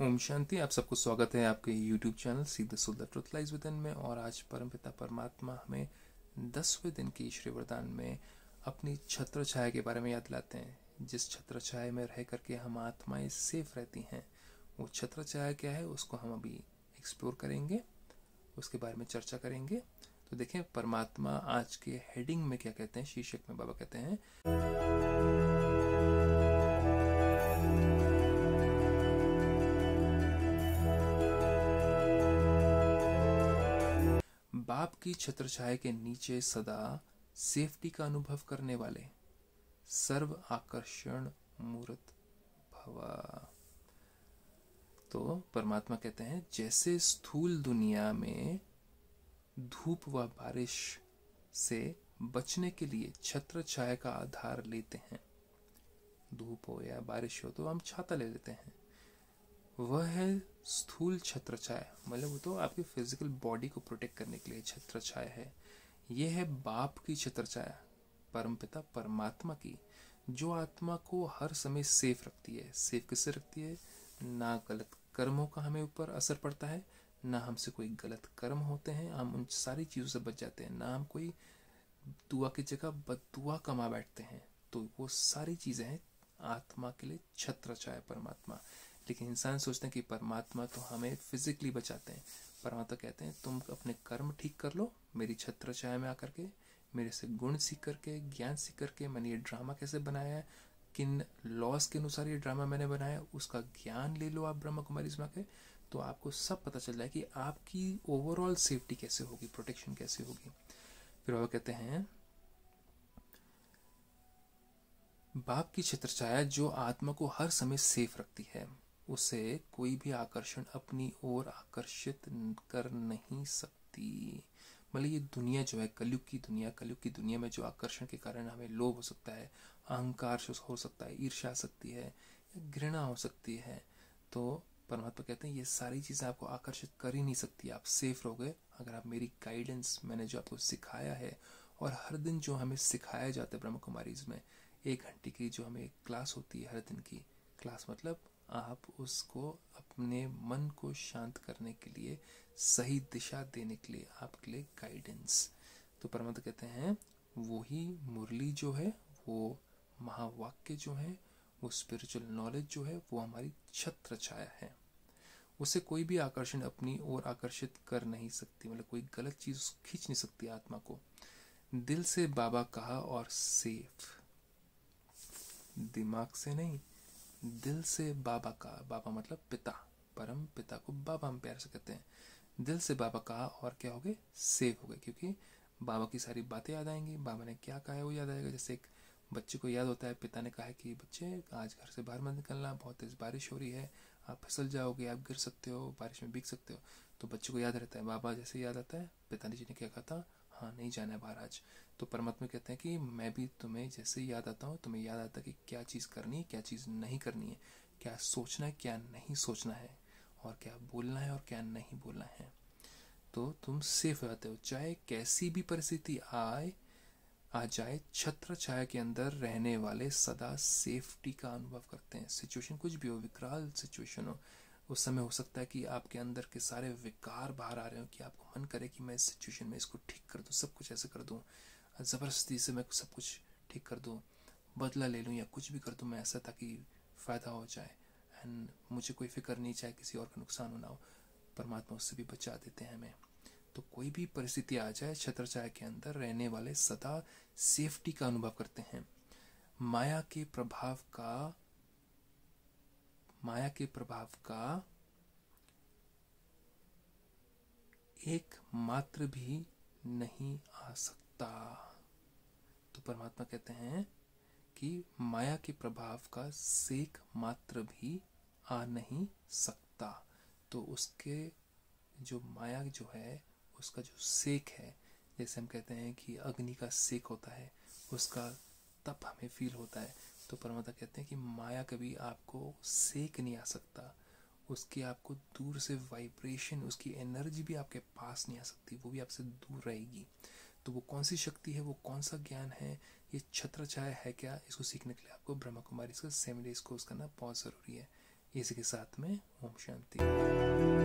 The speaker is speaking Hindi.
ओम शांति। आप सबको स्वागत है आपके YouTube channel see the soul the truth lies within में। और आज परमपिता परमात्मा हमें 10वें दिन की श्री वरदान में अपनी छत्र छाया के बारे में याद दिलाते हैं। जिस छत्र छाया में रह करके हम आत्माएं सेफ रहती हैं, वो छत्र छाया क्या है उसको हम अभी एक्सप्लोर करेंगे, उसके बारे में चर्चा करेंगे। तो देखें परमात्मा आज के हेडिंग में क्या कहते हैं। शीर्षक में बाबा कहते हैं, बाप की छत्र छाया के नीचे सदा सेफ्टी का अनुभव करने वाले सर्व आकर्षण मूर्त भवा। तो परमात्मा कहते हैं, जैसे स्थूल दुनिया में धूप व बारिश से बचने के लिए छत्र छाया का आधार लेते हैं, धूप हो या बारिश हो तो हम छाता ले लेते हैं, वह है स्थूल छत्र छाया। मतलब वो तो आपकी फिजिकल बॉडी को प्रोटेक्ट करने के लिए छत्र छाया है। यह है बाप की छत्र छाया, परमपिता परमात्मा की, जो आत्मा को हर समय सेफ रखती है। सेफ किससे रखती है? ना गलत कर्मों का हमें ऊपर असर पड़ता है, ना हमसे कोई गलत कर्म होते हैं, हम उन सारी चीज़ों से बच जाते हैं, ना हम कोई दुआ की जगह बददुआ कमा बैठते हैं। तो वो सारी चीज़ें हैं आत्मा के लिए छत्र छाया परमात्मा। लेकिन इंसान सोचते हैं कि परमात्मा तो हमें फिजिकली बचाते हैं। परमात्मा कहते हैं, तुम अपने कर्म ठीक कर लो, मेरी छत्र छाया में आकर के मेरे से गुण सीख करके, ज्ञान सीख करके, मैंने ये ड्रामा कैसे बनाया है, किन लॉस के अनुसार ये ड्रामा मैंने बनाया, उसका ज्ञान ले लो आप ब्रह्मा कुमारी में के, तो आपको सब पता चल जाए कि आपकी ओवरऑल सेफ्टी कैसे होगी, प्रोटेक्शन कैसे होगी। फिर वो कहते हैं, बाप की छत्र छाया जो आत्मा को हर समय सेफ रखती है, उसे कोई भी आकर्षण अपनी ओर आकर्षित कर नहीं सकती। मतलब ये दुनिया जो है, कलयुग की दुनिया में जो आकर्षण के कारण हमें लोभ हो सकता है, अहंकार हो सकता है, ईर्ष्या आ सकती है, घृणा हो सकती है, तो परमात्मा कहते हैं ये सारी चीज़ें आपको आकर्षित कर ही नहीं सकती। आप सेफ रहोगे अगर आप मेरी गाइडेंस, मैंने जो आपको सिखाया है, और हर दिन जो हमें सिखाया जाता है ब्रह्म कुमारीज में, 1 घंटे की जो हमें क्लास होती है, हर दिन की क्लास, मतलब आप उसको अपने मन को शांत करने के लिए, सही दिशा देने के लिए, आपके लिए गाइडेंस। तो परमात्मा कहते हैं वही मुरली जो है, वो महावाक्य जो है, वो स्पिरिचुअल नॉलेज जो है, वो हमारी छत्र छाया है। उसे कोई भी आकर्षण अपनी ओर आकर्षित कर नहीं सकती। मतलब कोई गलत चीज खींच नहीं सकती आत्मा को। दिल से बाबा कहा और सेफ, दिमाग से नहीं, दिल से बाबा का। बाबा मतलब पिता, परम पिता को बाबा हम प्यार से कहते हैं। दिल से बाबा कहा और क्या हो गए? सेफ हो गए, क्योंकि बाबा की सारी बातें याद आएंगी, बाबा ने क्या कहा है वो याद आएगा। जैसे एक बच्चे को याद होता है, पिता ने कहा है कि बच्चे आज घर से बाहर मत निकलना, बहुत तेज बारिश हो रही है, आप फिसल जाओगे, आप गिर सकते हो, बारिश में भीग सकते हो। तो बच्चे को याद रहता है। बाबा जैसे याद आता है, पिताजी ने क्या कहा था, हाँ नहीं जाना है बाहर आज। तो परमात्मा कहते हैं कि मैं भी तुम्हें जैसे याद आता हूँ, तुम्हें याद आता है कि क्या चीज़ करनी है, क्या चीज़ नहीं करनी है, क्या सोचना है, क्या नहीं सोचना है, और क्या बोलना है और क्या नहीं बोलना है। तो तुम सेफ हो जाते हो, चाहे कैसी भी परिस्थिति आ जाए। छत्र छाया के अंदर रहने वाले सदा सेफ्टी का अनुभव करते हैं। सिचुएशन कुछ भी हो, विकराल सिचुएशन हो, उस समय हो सकता है कि आपके अंदर के सारे विकार बाहर आ रहे हो, कि आपको मन करे कि मैं इस सिचुएशन में इसको ठीक कर दूं, सब कुछ ऐसे कर दूं, ज़बरदस्ती से मैं सब कुछ ठीक कर दूं, बदला ले लूं, या कुछ भी कर दूं मैं ऐसा ताकि फ़ायदा हो जाए, एंड मुझे कोई फिक्र नहीं, चाहे किसी और का नुकसान होना हो। परमात्मा उससे भी बचा देते हैं हमें। तो कोई भी परिस्थिति आ जाए, छत्र छाया के अंदर रहने वाले सदा सेफ्टी का अनुभव करते हैं। माया के प्रभाव का एक मात्र भी नहीं आ सकता। तो परमात्मा कहते हैं कि माया के प्रभाव का सेक मात्र भी आ नहीं सकता। तो उसके जो माया जो है, उसका जो सेक है, जैसे हम कहते हैं कि अग्नि का सेक होता है, उसका तप हमें फील होता है। तो परमात्मा कहते हैं कि माया कभी आपको सेक नहीं आ सकता, उसकी आपको दूर से वाइब्रेशन, उसकी एनर्जी भी आपके पास नहीं आ सकती, वो भी आपसे दूर रहेगी। तो वो कौन सी शक्ति है, वो कौन सा ज्ञान है, ये छत्र छाया है क्या, इसको सीखने के लिए आपको ब्रह्मा कुमारी का 7 डेज कोर्स करना बहुत ज़रूरी है। इसी के साथ में ओम शांति।